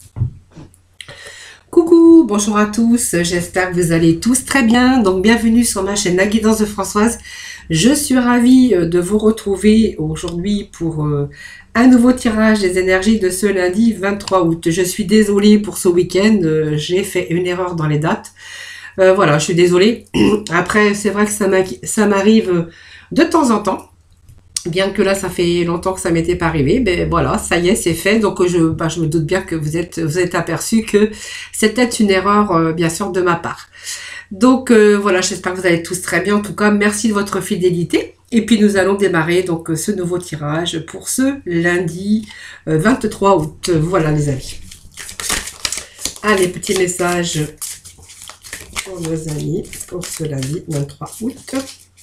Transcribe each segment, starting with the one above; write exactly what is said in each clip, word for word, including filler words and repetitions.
Coucou, bonjour à tous, j'espère que vous allez tous très bien. Donc bienvenue sur ma chaîne La Guidance de Françoise. Je suis ravie de vous retrouver aujourd'hui pour euh, un nouveau tirage des énergies de ce lundi vingt-trois août. Je suis désolée pour ce week-end, euh, j'ai fait une erreur dans les dates. Euh, voilà, je suis désolée. Après, c'est vrai que ça m'arrive de temps en temps. Bien que là, ça fait longtemps que ça m'était pas arrivé, ben voilà, ça y est, c'est fait. Donc je, bah, je me doute bien que vous êtes, vous êtes aperçu que c'était une erreur, euh, bien sûr, de ma part. Donc euh, voilà, j'espère que vous allez tous très bien. En tout cas, merci de votre fidélité. Et puis nous allons démarrer donc ce nouveau tirage pour ce lundi euh, vingt-trois août. Voilà les amis. Allez, petit message pour nos amis pour ce lundi vingt-trois août.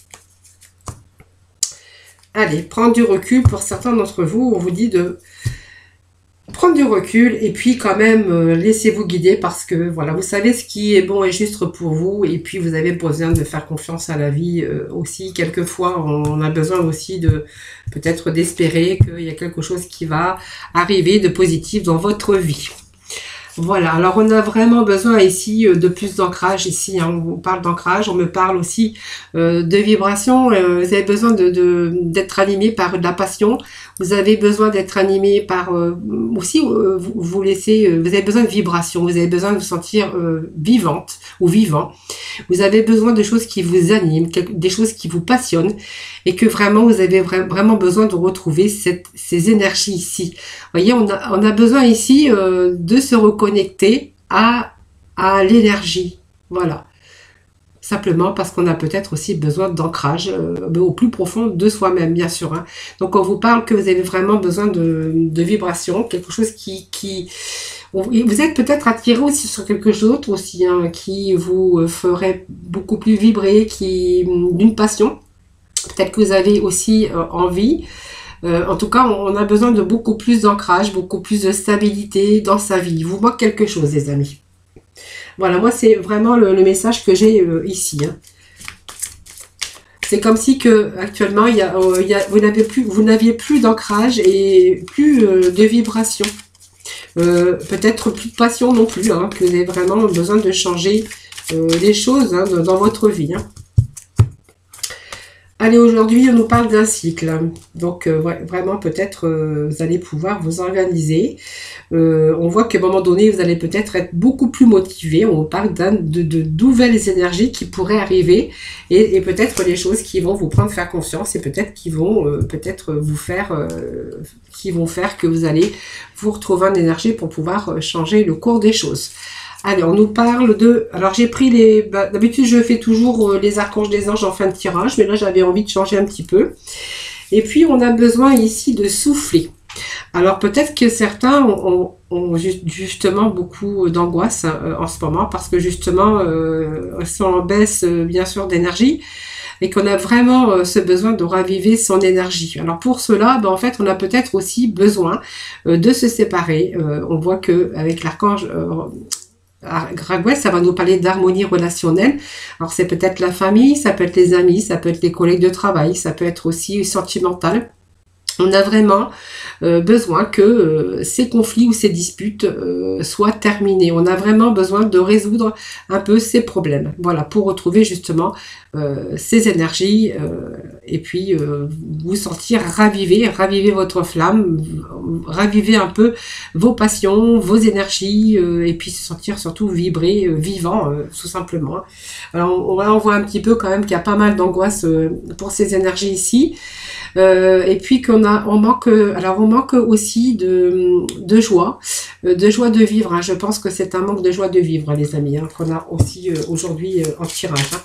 Allez, prendre du recul. Pour certains d'entre vous, on vous dit de prendre du recul et puis quand même euh, laissez-vous guider parce que voilà, vous savez ce qui est bon et juste pour vous et puis vous avez besoin de faire confiance à la vie euh, aussi. Quelquefois, on a besoin aussi de peut-être d'espérer qu'il y a quelque chose qui va arriver de positif dans votre vie. Voilà, alors on a vraiment besoin ici de plus d'ancrage ici, hein. On parle d'ancrage, on me parle aussi euh, de vibration, euh, vous avez besoin de, de, d'être animé par de la passion, vous avez besoin d'être animé par euh, aussi, euh, vous, vous laissez, euh, vous avez besoin de vibration, vous avez besoin de vous sentir euh, vivante ou vivant, vous avez besoin de choses qui vous animent, des choses qui vous passionnent et que vraiment vous avez vra vraiment besoin de retrouver cette, ces énergies ici. Vous voyez, on a, on a besoin ici euh, de se reconnecter à, à l'énergie. Voilà. Simplement parce qu'on a peut-être aussi besoin d'ancrage euh, au plus profond de soi-même, bien sûr. Hein. Donc, on vous parle que vous avez vraiment besoin de, de vibration, quelque chose qui... qui vous êtes peut-être attiré aussi sur quelque chose d'autre aussi, hein, qui vous ferait beaucoup plus vibrer, qui d'une passion. Peut-être que vous avez aussi euh, envie. Euh, en tout cas, on a besoin de beaucoup plus d'ancrage, beaucoup plus de stabilité dans sa vie. Il vous manque quelque chose, les amis. Voilà, moi, c'est vraiment le, le message que j'ai euh, ici. Hein. C'est comme si que actuellement, il y a, euh, il y a, vous n'avez plus, vous n'aviez plus d'ancrage et plus euh, de vibration. Euh, Peut-être plus de passion non plus, hein, que vous avez vraiment besoin de changer euh, les choses hein, dans votre vie. Hein. Allez, aujourd'hui, on nous parle d'un cycle. Donc, euh, ouais, vraiment, peut-être, euh, vous allez pouvoir vous organiser. Euh, on voit qu'à un moment donné, vous allez peut-être être beaucoup plus motivé. On parle de, de nouvelles énergies qui pourraient arriver et, et peut-être les choses qui vont vous prendre faire confiance et peut-être qui vont euh, peut-être vous faire, euh, qui vont faire que vous allez vous retrouver en énergie pour pouvoir changer le cours des choses. Allez, on nous parle de... Alors, j'ai pris les... Bah, d'habitude, je fais toujours les archanges des anges en fin de tirage, mais là, j'avais envie de changer un petit peu. Et puis, on a besoin ici de souffler. Alors, peut-être que certains ont, ont justement beaucoup d'angoisse euh, en ce moment, parce que justement, euh, sont en baisse, euh, bien sûr, d'énergie, et qu'on a vraiment euh, ce besoin de raviver son énergie. Alors, pour cela, ben, en fait, on a peut-être aussi besoin euh, de se séparer. Euh, on voit que avec l'archange... Euh, Gragouet, ça va nous parler d'harmonie relationnelle. Alors, c'est peut-être la famille, ça peut être les amis, ça peut être les collègues de travail, ça peut être aussi sentimental. On a vraiment euh, besoin que euh, ces conflits ou ces disputes euh, soient terminés. On a vraiment besoin de résoudre un peu ces problèmes. Voilà, pour retrouver justement euh, ces énergies euh, et puis euh, vous sentir raviver, raviver votre flamme, raviver un peu vos passions, vos énergies euh, et puis se sentir surtout vibrer, euh, vivant, euh, tout simplement. Alors, on, on voit un petit peu quand même qu'il y a pas mal d'angoisse euh, pour ces énergies ici. Euh, et puis qu'on a, on manque, alors on manque aussi de, de joie, de joie de vivre. Hein. Je pense que c'est un manque de joie de vivre, les amis, hein, qu'on a aussi euh, aujourd'hui euh, en tirage. Hein.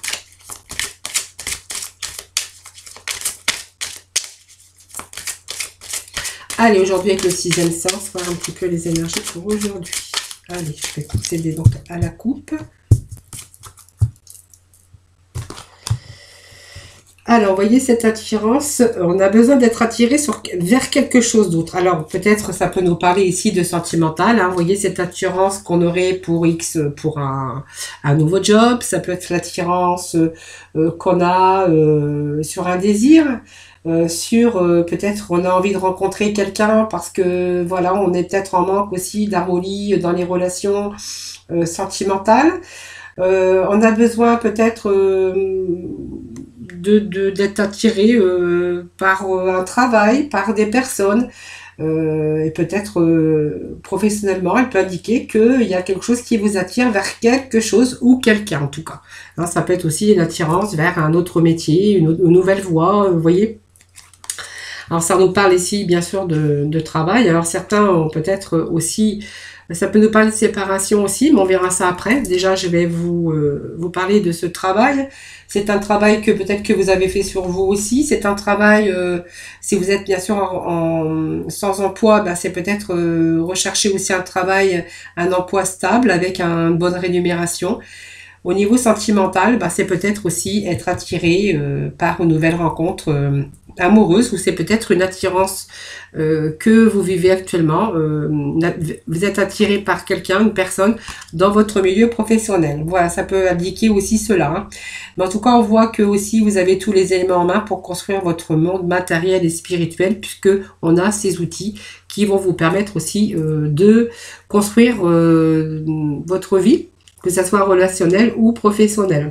Allez, aujourd'hui avec le sixième sens, voir un petit peu les énergies pour aujourd'hui. Allez, je vais procéder donc à la coupe. Alors, vous voyez, cette attirance, on a besoin d'être attiré sur, vers quelque chose d'autre. Alors, peut-être ça peut nous parler ici de sentimental. Hein. Vous voyez, cette attirance qu'on aurait pour X, pour un, un nouveau job. Ça peut être l'attirance euh, qu'on a euh, sur un désir. Euh, sur euh, peut-être on a envie de rencontrer quelqu'un parce que voilà, on est peut-être en manque aussi d'harmonie dans les relations euh, sentimentales. Euh, on a besoin peut-être euh, de, de, d'être attiré euh, par euh, un travail, par des personnes. Euh, et peut-être euh, professionnellement, elle peut indiquer qu'il y a quelque chose qui vous attire vers quelque chose ou quelqu'un en tout cas. Hein, ça peut être aussi une attirance vers un autre métier, une, une nouvelle voie, vous voyez. Alors ça nous parle ici bien sûr de, de travail. Alors certains ont peut-être aussi, ça peut nous parler de séparation aussi, mais on verra ça après. Déjà je vais vous, euh, vous parler de ce travail. C'est un travail que peut-être que vous avez fait sur vous aussi. C'est un travail, euh, si vous êtes bien sûr en, en, sans emploi, ben c'est peut-être euh, rechercher aussi un travail, un emploi stable avec une bonne rémunération. Au niveau sentimental, bah, c'est peut-être aussi être attiré euh, par une nouvelle rencontre euh, amoureuse ou c'est peut-être une attirance euh, que vous vivez actuellement. Euh, vous êtes attiré par quelqu'un, une personne dans votre milieu professionnel. Voilà, ça peut indiquer aussi cela. Hein. Mais en tout cas, on voit que aussi vous avez tous les éléments en main pour construire votre monde matériel et spirituel puisque on a ces outils qui vont vous permettre aussi euh, de construire euh, votre vie, que ça soit relationnel ou professionnel.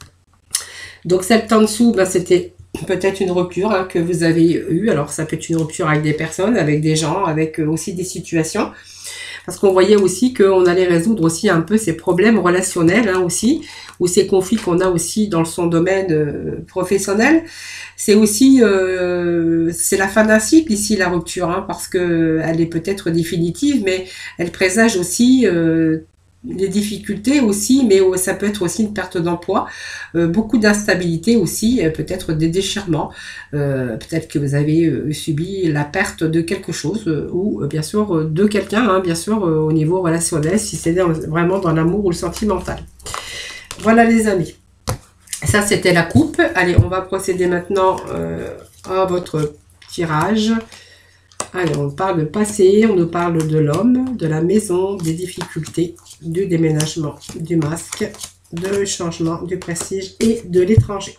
Donc celle en dessous, ben, c'était peut-être une rupture hein, que vous avez eue. Alors ça peut être une rupture avec des personnes, avec des gens, avec aussi des situations. Parce qu'on voyait aussi qu'on allait résoudre aussi un peu ces problèmes relationnels hein, aussi, ou ces conflits qu'on a aussi dans son domaine euh, professionnel. C'est aussi, euh, c'est la fin d'un cycle ici, la rupture, hein, parce que elle est peut-être définitive, mais elle présage aussi euh, les difficultés aussi, mais ça peut être aussi une perte d'emploi, euh, beaucoup d'instabilité aussi, euh, peut-être des déchirements, euh, peut-être que vous avez euh, subi la perte de quelque chose, euh, ou euh, bien sûr euh, de quelqu'un, hein, bien sûr euh, au niveau relationnel, si c'est vraiment dans l'amour ou le sentimental. Voilà les amis, ça c'était la coupe. Allez, on va procéder maintenant euh, à votre tirage. Allez, on parle de passé, on nous parle de l'homme, de la maison, des difficultés, du déménagement, du masque, de changement, du prestige et de l'étranger.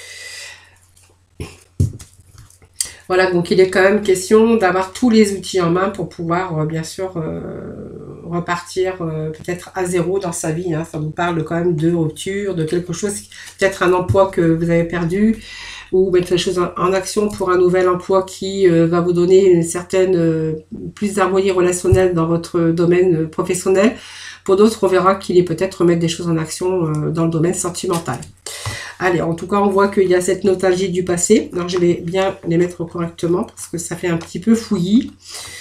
Voilà, donc il est quand même question d'avoir tous les outils en main pour pouvoir, euh, bien sûr, euh, repartir euh, peut-être à zéro dans sa vie. Hein. Ça vous parle quand même de rupture, de quelque chose, peut-être un emploi que vous avez perdu, ou mettre les choses en action pour un nouvel emploi qui euh, va vous donner une certaine euh, plus d'harmonie relationnelle dans votre domaine professionnel. Pour d'autres, on verra qu'il est peut-être remettre des choses en action euh, dans le domaine sentimental. Allez, en tout cas, on voit qu'il y a cette nostalgie du passé. Alors, je vais bien les mettre correctement parce que ça fait un petit peu fouillis.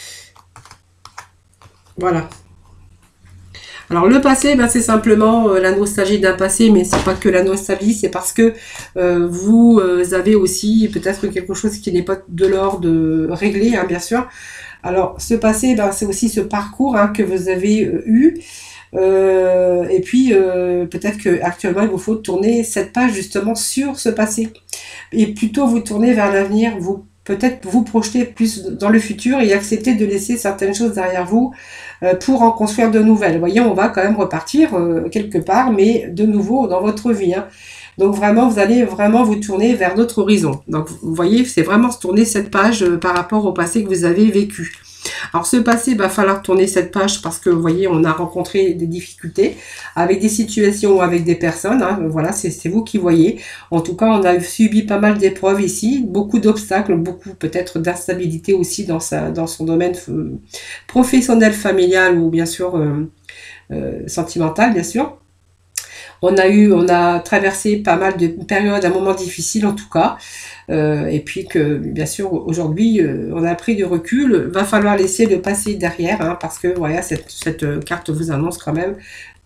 Voilà. Alors le passé, ben, c'est simplement euh, la nostalgie d'un passé, mais c'est pas que la nostalgie, c'est parce que euh, vous euh, avez aussi peut-être quelque chose qui n'est pas de l'ordre réglé, hein, bien sûr. Alors ce passé, ben, c'est aussi ce parcours hein, que vous avez euh, eu. Euh, et puis euh, peut-être que actuellement il vous faut tourner cette page justement sur ce passé et plutôt vous tourner vers l'avenir, vous peut-être vous projeter plus dans le futur et accepter de laisser certaines choses derrière vous euh, pour en construire de nouvelles. Vous voyez, on va quand même repartir euh, quelque part, mais de nouveau dans votre vie. Hein. Donc vraiment, vous allez vraiment vous tourner vers d'autres horizons. Donc vous voyez, c'est vraiment se tourner cette page euh, par rapport au passé que vous avez vécu. Alors ce passé, il va falloir tourner cette page parce que vous voyez, on a rencontré des difficultés avec des situations ou avec des personnes. Hein, voilà, c'est vous qui voyez. En tout cas, on a subi pas mal d'épreuves ici, beaucoup d'obstacles, beaucoup peut-être d'instabilité aussi dans, sa, dans son domaine professionnel, familial ou bien sûr euh, euh, sentimental, bien sûr. On a eu, on a traversé pas mal de périodes, un moment difficile en tout cas. Euh, et puis que, bien sûr, aujourd'hui, euh, on a pris du recul. Va falloir laisser le passé derrière, hein, parce que, voilà, cette, cette carte vous annonce quand même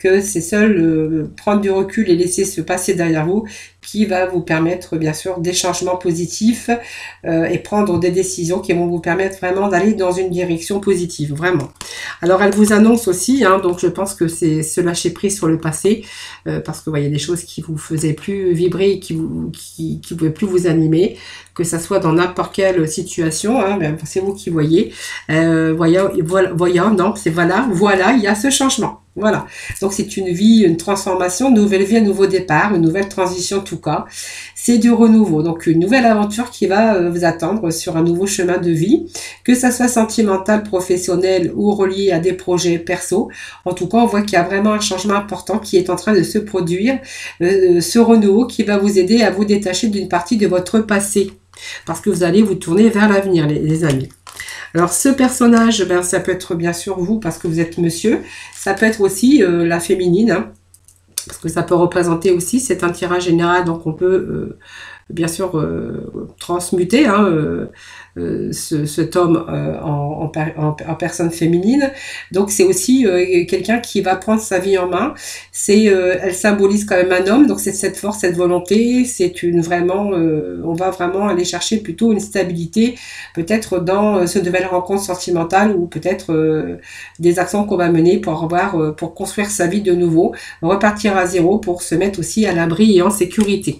que c'est seul euh, prendre du recul et laisser se passer derrière vous qui va vous permettre bien sûr des changements positifs euh, et prendre des décisions qui vont vous permettre vraiment d'aller dans une direction positive, vraiment. Alors elle vous annonce aussi, hein, donc je pense que c'est se lâcher prise sur le passé, euh, parce que voyez, ouais, des choses qui vous faisaient plus vibrer, qui vous qui, qui pouvaient plus vous animer, que ça soit dans n'importe quelle situation, hein, c'est vous qui voyez, euh, voyant, voyant, non, c'est voilà, voilà, il y a ce changement. Voilà, donc c'est une vie, une transformation, une nouvelle vie, un nouveau départ, une nouvelle transition en tout cas. C'est du renouveau, donc une nouvelle aventure qui va euh, vous attendre sur un nouveau chemin de vie, que ça soit sentimental, professionnel ou relié à des projets perso. En tout cas, on voit qu'il y a vraiment un changement important qui est en train de se produire, euh, ce renouveau qui va vous aider à vous détacher d'une partie de votre passé, parce que vous allez vous tourner vers l'avenir, les, les amis. Alors ce personnage, ben, ça peut être bien sûr vous parce que vous êtes monsieur, ça peut être aussi euh, la féminine, hein, parce que ça peut représenter aussi, c'est un tirage général, donc on peut euh, bien sûr euh, transmuter hein, euh, euh, ce, cet homme euh, en, en, en personne féminine. Donc c'est aussi euh, quelqu'un qui va prendre sa vie en main. C'est, euh, elle symbolise quand même un homme, donc c'est cette force, cette volonté. C'est une vraiment, euh, on va vraiment aller chercher plutôt une stabilité, peut-être dans euh, ce nouvelle rencontre sentimentale ou peut-être euh, des actions qu'on va mener pour avoir, euh, pour construire sa vie de nouveau, repartir à zéro pour se mettre aussi à l'abri et en sécurité.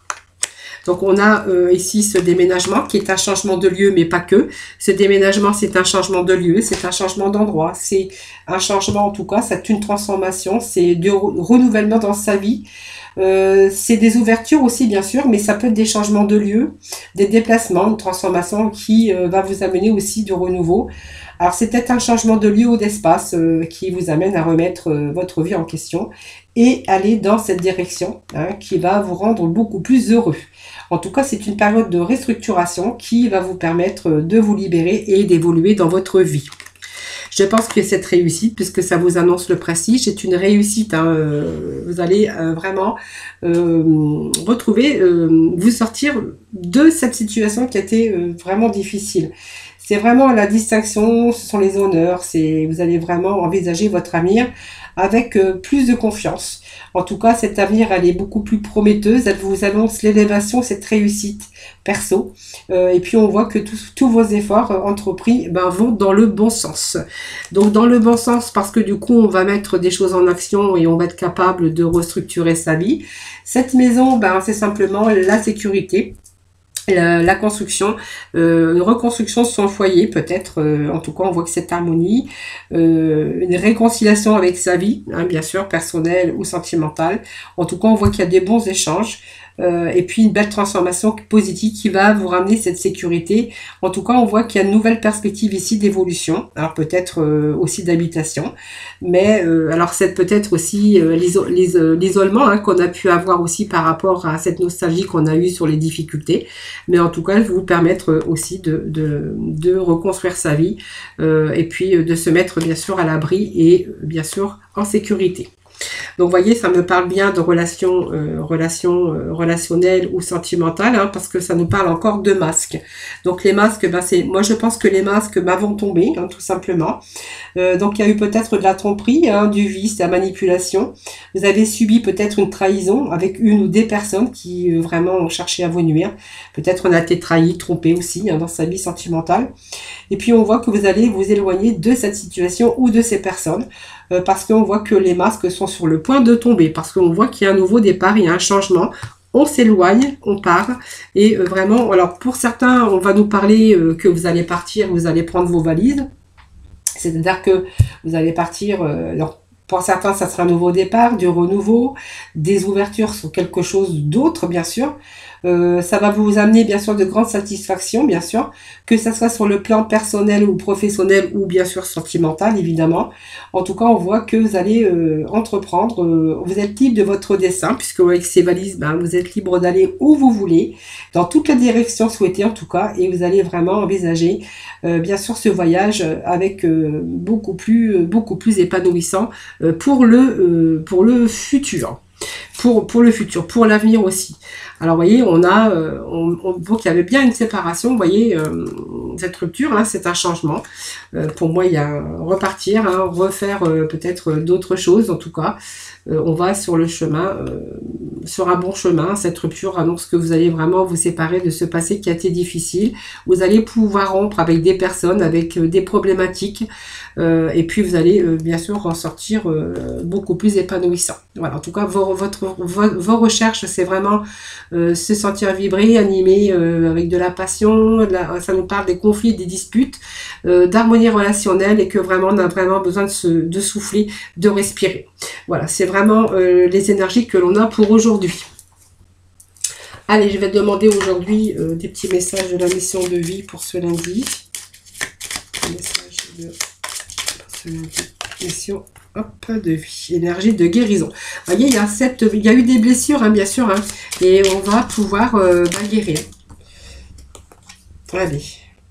Donc on a euh, ici ce déménagement qui est un changement de lieu, mais pas que. Ce déménagement, c'est un changement de lieu, c'est un changement d'endroit, c'est un changement en tout cas, c'est une transformation, c'est du renouvellement dans sa vie. Euh, c'est des ouvertures aussi bien sûr, mais ça peut être des changements de lieu, des déplacements, une transformation qui euh, va vous amener aussi du renouveau. Alors c'est peut-être un changement de lieu ou d'espace euh, qui vous amène à remettre euh, votre vie en question et aller dans cette direction hein, qui va vous rendre beaucoup plus heureux. En tout cas, c'est une période de restructuration qui va vous permettre de vous libérer et d'évoluer dans votre vie. Je pense que cette réussite, puisque ça vous annonce le prestige, c'est une réussite. Hein, euh, vous allez euh, vraiment euh, retrouver, euh, vous sortir de cette situation qui a été euh, vraiment difficile. C'est vraiment la distinction, ce sont les honneurs, c'est vous allez vraiment envisager votre avenir avec euh, plus de confiance. En tout cas, cet avenir, elle est beaucoup plus prometteuse. Elle vous annonce l'élévation, cette réussite perso. Euh, et puis, on voit que tous, tous vos efforts euh, entrepris ben, vont dans le bon sens. Donc, dans le bon sens, parce que du coup, on va mettre des choses en action et on va être capable de restructurer sa vie. Cette maison, ben, c'est simplement la sécurité. La, la construction, euh, une reconstruction de son foyer peut-être, euh, en tout cas on voit que cette harmonie, euh, une réconciliation avec sa vie, hein, bien sûr, personnelle ou sentimentale, en tout cas on voit qu'il y a des bons échanges, euh, et puis une belle transformation positive qui va vous ramener cette sécurité. En tout cas on voit qu'il y a une nouvelle perspective ici d'évolution, alors peut-être euh, aussi d'habitation, mais euh, alors c'est peut-être aussi euh, l'isolement hein, qu'on a pu avoir aussi par rapport à cette nostalgie qu'on a eue sur les difficultés. Mais en tout cas, vous permettre aussi de, de, de reconstruire sa vie euh, et puis de se mettre bien sûr à l'abri et bien sûr en sécurité. Donc, vous voyez, ça me parle bien de relations, euh, relations euh, relationnelles ou sentimentales, hein, parce que ça nous parle encore de masques. Donc, les masques, ben, c'est, moi, je pense que les masques ben, vont tomber, hein, tout simplement. Euh, donc, il y a eu peut-être de la tromperie, hein, du vice, de la manipulation. Vous avez subi peut-être une trahison avec une ou des personnes qui euh, vraiment ont cherché à vous nuire. Peut-être on a été trahi, trompé aussi hein, dans sa vie sentimentale. Et puis, on voit que vous allez vous éloigner de cette situation ou de ces personnes. Euh, parce qu'on voit que les masques sont sur le point de tomber, parce qu'on voit qu'il y a un nouveau départ, il y a un changement, on s'éloigne, on part, et euh, vraiment, alors pour certains, on va nous parler euh, que vous allez partir, vous allez prendre vos valises, c'est-à-dire que vous allez partir, euh, alors, pour certains, ça sera un nouveau départ, du renouveau, des ouvertures sur quelque chose d'autre, bien sûr. Euh, ça va vous amener, bien sûr, de grandes satisfactions, bien sûr, que ça soit sur le plan personnel ou professionnel ou, bien sûr, sentimental, évidemment. En tout cas, on voit que vous allez euh, entreprendre, euh, vous êtes libre de votre destin, puisque avec ces valises, ben, vous êtes libre d'aller où vous voulez, dans toutes les directions souhaitées, en tout cas, et vous allez vraiment envisager, euh, bien sûr, ce voyage avec euh, beaucoup plus, beaucoup plus épanouissant, pour le, euh, pour le futur. pour, pour le futur, pour l'avenir aussi. Alors, vous voyez, on a, euh, on, on, donc il y avait bien une séparation, vous voyez, euh, cette rupture, hein, c'est un changement. Euh, pour moi, il y a repartir, hein, refaire euh, peut-être d'autres choses, en tout cas. Euh, on va sur le chemin, euh, sur un bon chemin. Cette rupture annonce que vous allez vraiment vous séparer de ce passé qui a été difficile. Vous allez pouvoir rompre avec des personnes, avec euh, des problématiques, euh, et puis vous allez euh, bien sûr en sortir euh, beaucoup plus épanouissant. Voilà, en tout cas, vos, votre, vos, vos recherches, c'est vraiment euh, se sentir vibrer, animé euh, avec de la passion. De la, ça nous parle des conflits, des disputes, euh, d'harmonie relationnelle, et que vraiment on a vraiment besoin de, se, de souffler, de respirer. Voilà, c'est vraiment euh, les énergies que l'on a pour aujourd'hui. Allez, je vais demander aujourd'hui euh, des petits messages de la mission de vie pour ce lundi. Message de, pour ce lundi. Mission hop, de vie. Énergie de guérison. Vous voyez, il y a, cette, il y a eu des blessures, hein, bien sûr, hein, et on va pouvoir euh, bah, guérir. Allez.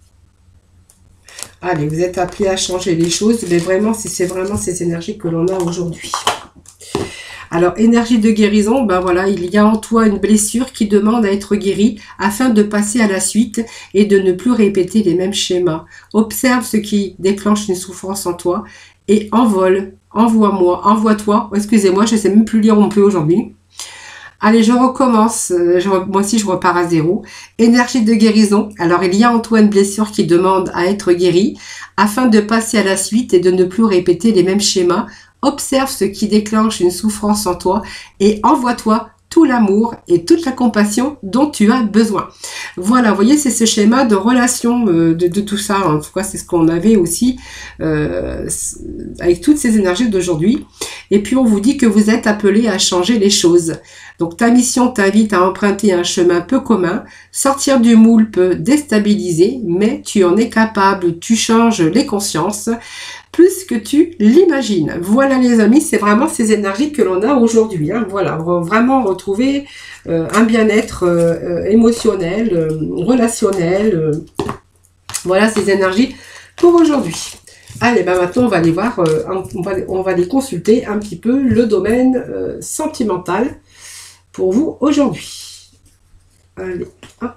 Allez, vous êtes appelés à changer les choses, mais vraiment, c'est vraiment ces énergies que l'on a aujourd'hui. Alors, énergie de guérison, ben voilà, il y a en toi une blessure qui demande à être guérie afin de passer à la suite et de ne plus répéter les mêmes schémas. Observe ce qui déclenche une souffrance en toi et envole, envoie-moi, envoie-toi, excusez-moi, je ne sais même plus lire non plus aujourd'hui. Allez, je recommence, je, moi aussi je repars à zéro. Énergie de guérison, alors il y a en toi une blessure qui demande à être guérie afin de passer à la suite et de ne plus répéter les mêmes schémas. Observe ce qui déclenche une souffrance en toi et envoie-toi tout l'amour et toute la compassion dont tu as besoin. Voilà, vous voyez, c'est ce schéma de relation euh, de, de tout ça. En tout cas, c'est ce qu'on avait aussi euh, avec toutes ces énergies d'aujourd'hui. Et puis, on vous dit que vous êtes appelé à changer les choses. Donc, ta mission t'invite à emprunter un chemin peu commun. Sortir du moule peut déstabiliser, mais tu en es capable. Tu changes les consciences plus que tu l'imagines. Voilà les amis, c'est vraiment ces énergies que l'on a aujourd'hui. Hein. Voilà, vraiment retrouver euh, un bien-être euh, émotionnel, euh, relationnel. Euh, voilà ces énergies pour aujourd'hui. Allez, ben maintenant on va aller voir, euh, on, va, on va aller consulter un petit peu le domaine euh, sentimental pour vous aujourd'hui. Allez, hop.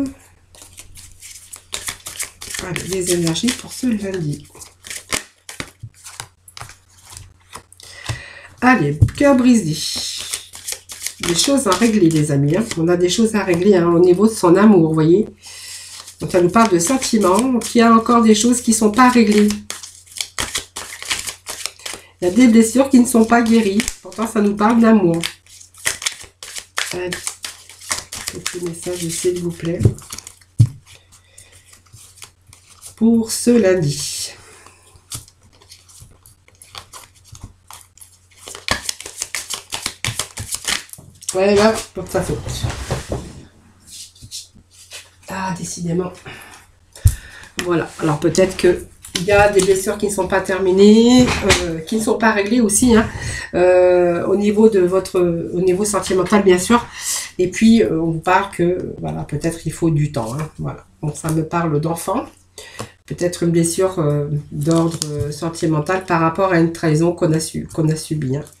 Allez, les énergies pour ce lundi. Allez, cœur brisé. Des choses à régler, les amis. Hein. On a des choses à régler hein, au niveau de son amour, vous voyez. Donc, ça nous parle de sentiments. Donc, il y a encore des choses qui ne sont pas réglées. Il y a des blessures qui ne sont pas guéries. Pourtant, ça nous parle d'amour. Allez. Petit message, s'il vous plaît. Pour ce lundi. Ouais, là, pour sa faute. Ah, décidément. Voilà. Alors, peut-être que il y a des blessures qui ne sont pas terminées, euh, qui ne sont pas réglées aussi, hein, euh, au niveau de votre, au niveau sentimental, bien sûr. Et puis, euh, on vous parle que, voilà, peut-être il faut du temps, hein, voilà. Donc, ça me parle d'enfant. Peut-être une blessure euh, d'ordre euh, sentimental par rapport à une trahison qu'on a, su, qu'on a subie, hein.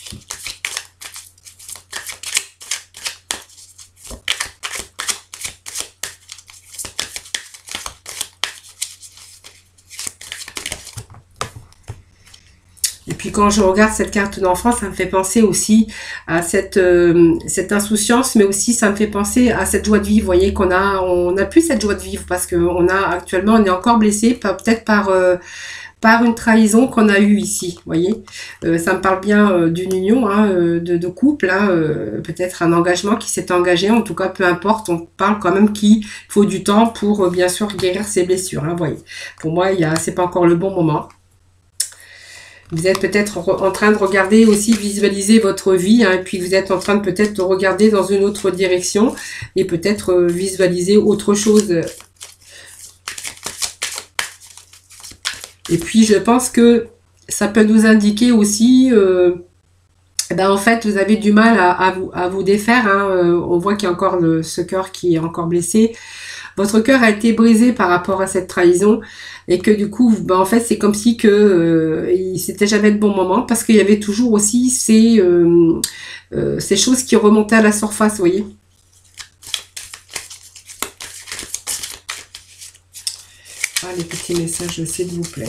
Et puis quand je regarde cette carte d'enfant, ça me fait penser aussi à cette, euh, cette insouciance, mais aussi ça me fait penser à cette joie de vivre. Vous voyez qu'on a, on n'a plus cette joie de vivre parce qu'on a actuellement, on est encore blessé, peut-être par, euh, par une trahison qu'on a eue ici. Vous voyez, euh, ça me parle bien euh, d'une union, hein, de, de couple, hein, euh, peut-être un engagement qui s'est engagé. En tout cas, peu importe, on parle quand même qu'il faut du temps pour euh, bien sûr guérir ses blessures. Hein, vous voyez, pour moi, il y a, c'est pas encore le bon moment. Vous êtes peut-être en train de regarder aussi, visualiser votre vie, hein, et puis vous êtes en train de peut-être regarder dans une autre direction et peut-être euh, visualiser autre chose. Et puis je pense que ça peut nous indiquer aussi, euh, ben en fait vous avez du mal à, à, vous, à vous défaire, hein, euh, on voit qu'il y a encore le, ce cœur qui est encore blessé. votre cœur a été brisé par rapport à cette trahison et que du coup, ben, en fait, c'est comme si que euh, c'était jamais le bon moment parce qu'il y avait toujours aussi ces, euh, euh, ces choses qui remontaient à la surface, vous voyez. Ah, les petits messages, s'il vous plaît.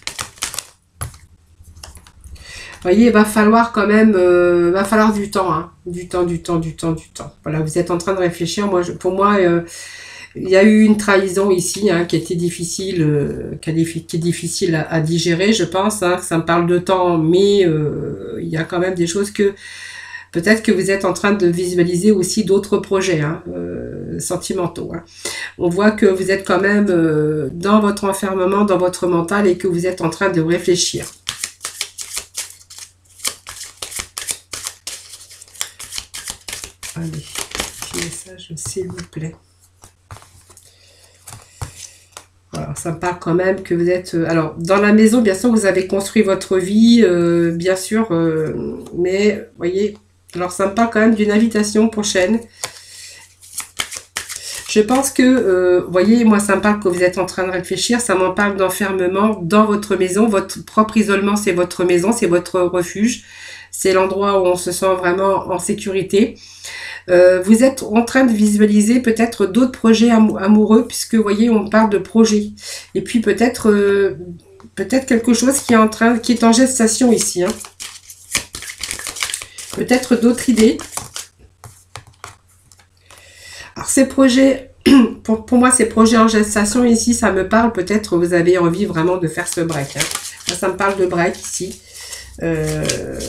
Vous voyez, il va falloir quand même, euh, va falloir du temps, hein, du temps, du temps, du temps, du temps. Voilà, vous êtes en train de réfléchir. Moi, je, pour moi, euh, il y a eu une trahison ici, hein, qui était difficile, euh, qui, est, qui est difficile à, à digérer, je pense. Hein, ça me parle de temps, mais euh, il y a quand même des choses que peut-être que vous êtes en train de visualiser aussi d'autres projets, hein, euh, sentimentaux. Hein. On voit que vous êtes quand même euh, dans votre enfermement, dans votre mental, et que vous êtes en train de réfléchir. Allez, petit message, s'il vous plaît. Voilà, ça me parle quand même que vous êtes... Euh, alors, dans la maison, bien sûr, vous avez construit votre vie, euh, bien sûr, euh, mais, vous voyez, alors ça me parle quand même d'une invitation prochaine. Je pense que, euh, vous voyez, moi, ça me parle que vous êtes en train de réfléchir, ça m'en parle d'enfermement dans votre maison. Votre propre isolement, c'est votre maison, c'est votre refuge. C'est l'endroit où on se sent vraiment en sécurité. Euh, vous êtes en train de visualiser peut-être d'autres projets amoureux, puisque vous voyez, on parle de projets. Et puis peut-être euh, peut-être quelque chose qui est en train, qui est en gestation ici. Hein. Peut-être d'autres idées. Alors ces projets, pour, pour moi, ces projets en gestation ici, ça me parle. Peut-être vous avez envie vraiment de faire ce break. Hein. Là, ça me parle de break ici. Euh,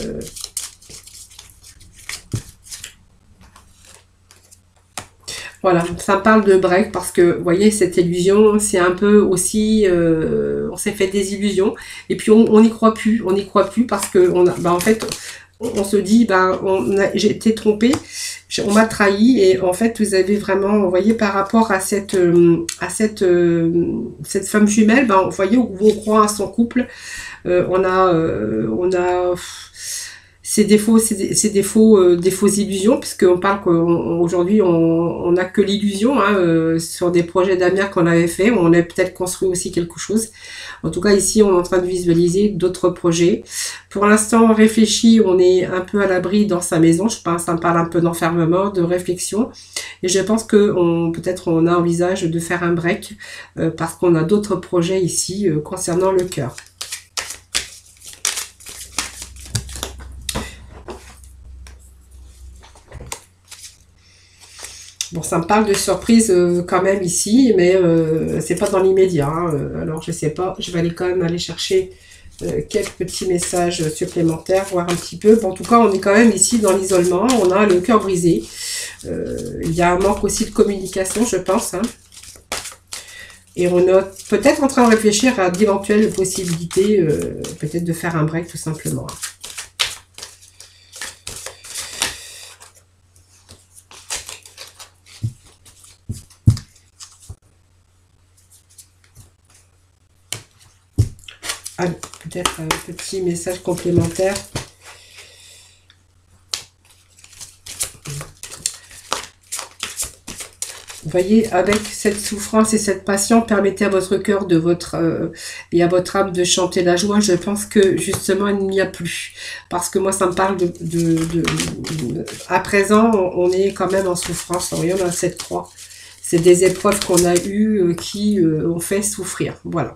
Voilà, ça me parle de break parce que, vous voyez, cette illusion, c'est un peu aussi, euh, on s'est fait des illusions et puis on n'y croit plus, on n'y croit plus parce que, on a, bah en fait, on, on se dit, bah, j'ai été trompé, on m'a trahi et en fait, vous avez vraiment, vous voyez, par rapport à cette, euh, à cette, euh, cette femme jumelle, bah, vous voyez, où on croit à son couple, euh, on a, euh, on a... Ces défauts, c'est des, des, des, faux, euh, des fausses illusions, puisqu'on parle qu'aujourd'hui, on n'a que l'illusion, hein, euh, sur des projets d'avenir qu'on avait fait, on a peut-être construit aussi quelque chose. En tout cas, ici, on est en train de visualiser d'autres projets. Pour l'instant, on réfléchit, on est un peu à l'abri dans sa maison, je pense, ça me parle un peu d'enfermement, de réflexion, et je pense que on, peut-être on a envisage de faire un break, euh, parce qu'on a d'autres projets ici, euh, concernant le cœur. Bon, ça me parle de surprise euh, quand même ici, mais euh, c'est pas dans l'immédiat. Hein. Alors, je sais pas, je vais aller quand même aller chercher euh, quelques petits messages supplémentaires, voir un petit peu. Bon, en tout cas, on est quand même ici dans l'isolement, on a le cœur brisé. Euh, il y a un manque aussi de communication, je pense. Hein. Et on est peut-être en train de réfléchir à d'éventuelles possibilités, euh, peut-être de faire un break tout simplement. Ah, peut-être un petit message complémentaire. Vous voyez, avec cette souffrance et cette passion, permettez à votre cœur de votre euh, et à votre âme de chanter la joie. Je pense que justement, il n'y a plus. Parce que moi, ça me parle de... de, de, de à présent, on est quand même en souffrance. Vous voyez, on a cette croix. C'est des épreuves qu'on a eues euh, qui euh, ont fait souffrir. Voilà.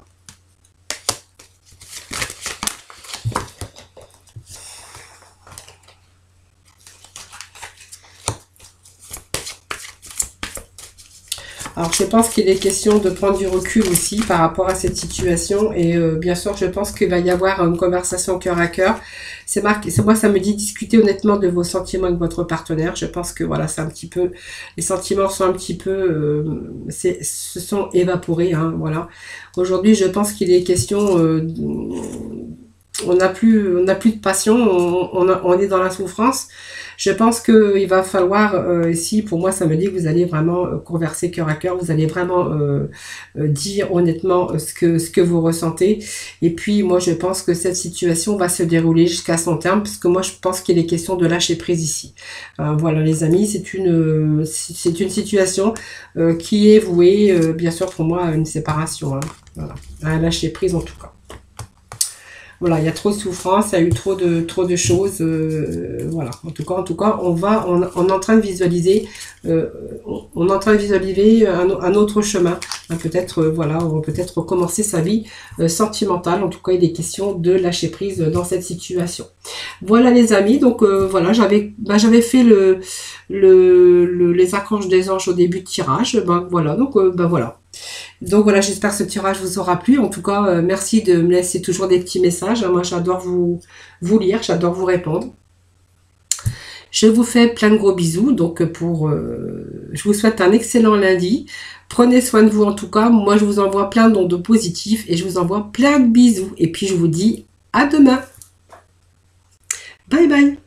Alors, je pense qu'il est question de prendre du recul aussi par rapport à cette situation. Et euh, bien sûr, je pense qu'il va y avoir une conversation cœur à cœur. C'est marqué, moi, ça me dit discuter honnêtement de vos sentiments avec votre partenaire. Je pense que voilà, c'est un petit peu... Les sentiments sont un petit peu... Euh, c'est, se sont évaporés. Hein, voilà. Aujourd'hui, je pense qu'il est question... Euh, on n'a plus, on n'a plus de passion, on, on, a- on est dans la souffrance. Je pense qu'il va falloir, euh, ici, pour moi, ça me dit que vous allez vraiment euh, converser cœur à cœur, vous allez vraiment euh, euh, dire honnêtement euh, ce que, ce que vous ressentez. Et puis, moi, je pense que cette situation va se dérouler jusqu'à son terme, parce que moi, je pense qu'il est question de lâcher prise ici. Euh, voilà, les amis, c'est une, euh, c'est une situation euh, qui est vouée, euh, bien sûr, pour moi, à une séparation. Hein. Voilà, à un lâcher prise en tout cas. Voilà, il y a trop de souffrance, il y a eu trop de, trop de choses. Euh, voilà, en tout cas, en tout cas, on va, on, on est en train de visualiser, euh, on, on est en train de visualiser un, un autre chemin. Hein, peut-être, euh, voilà, on va peut-être recommencer sa vie euh, sentimentale. En tout cas, il est question de lâcher prise dans cette situation. Voilà, les amis. Donc euh, voilà, j'avais, bah, j'avais fait le, le, le- les accroches des anges au début de tirage. Ben voilà, donc euh, ben voilà. Donc voilà, j'espère que ce tirage vous aura plu. En tout cas, euh, merci de me laisser toujours des petits messages. Moi, j'adore vous, vous lire, j'adore vous répondre. Je vous fais plein de gros bisous. Donc, pour, euh, je vous souhaite un excellent lundi. Prenez soin de vous en tout cas. Moi, je vous envoie plein d'ondes positifs et je vous envoie plein de bisous. Et puis, je vous dis à demain. Bye bye.